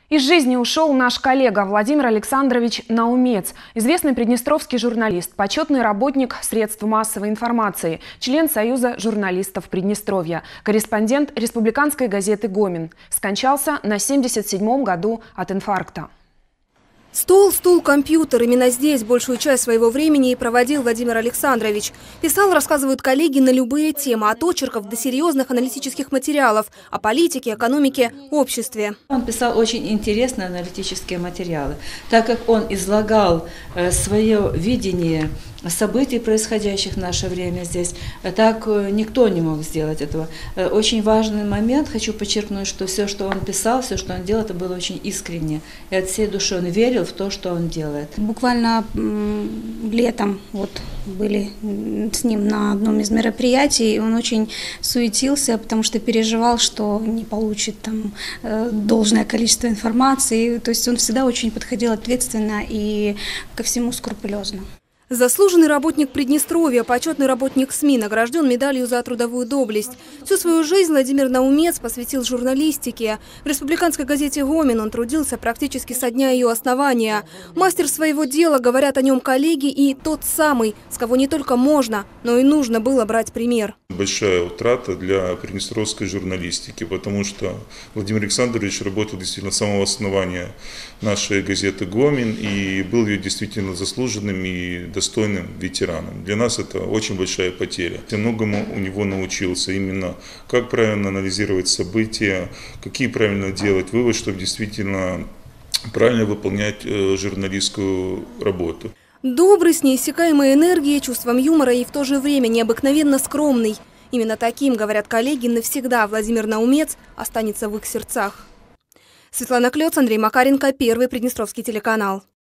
Из жизни ушел наш коллега Владимир Александрович Наумец, известный приднестровский журналист, почетный работник средств массовой информации, член Союза журналистов Приднестровья, корреспондент республиканской газеты «Гомин». Скончался на 77-м году от инфаркта. Стол, стул, компьютер. Именно здесь большую часть своего времени и проводил Владимир Александрович. Писал, рассказывают коллеги, на любые темы, от очерков до серьезных аналитических материалов о политике, экономике, обществе. Он писал очень интересные аналитические материалы, так как он излагал свое видение событий, происходящих в наше время здесь. Так никто не мог сделать этого. Очень важный момент, хочу подчеркнуть, что все, что он писал, все, что он делал, это было очень искренне. И от всей души он верил в то, что он делает. Буквально летом были с ним на одном из мероприятий, и он очень суетился, потому что переживал, что не получит должное количество информации. То есть он всегда очень подходил ответственно и ко всему скрупулезно. Заслуженный работник Приднестровья, почетный работник СМИ, награжден медалью за трудовую доблесть. Всю свою жизнь Владимир Наумец посвятил журналистике. В республиканской газете «Гомин» он трудился практически со дня ее основания. Мастер своего дела, говорят о нем коллеги, и тот самый, с кого не только можно, но и нужно было брать пример. Большая утрата для приднестровской журналистики, потому что Владимир Александрович работал действительно с самого основания нашей газеты «Гомин» и был ее действительно заслуженным и достойным ветераном. Для нас это очень большая потеря. Я многому у него научился, именно как правильно анализировать события, какие правильно делать выводы, чтобы действительно правильно выполнять журналистскую работу. Добрый, с неиссякаемой энергией, чувством юмора и в то же время необыкновенно скромный. Именно таким, говорят коллеги, навсегда Владимир Наумец останется в их сердцах. Светлана Клёц, Андрей Макаренко, Первый Приднестровский телеканал.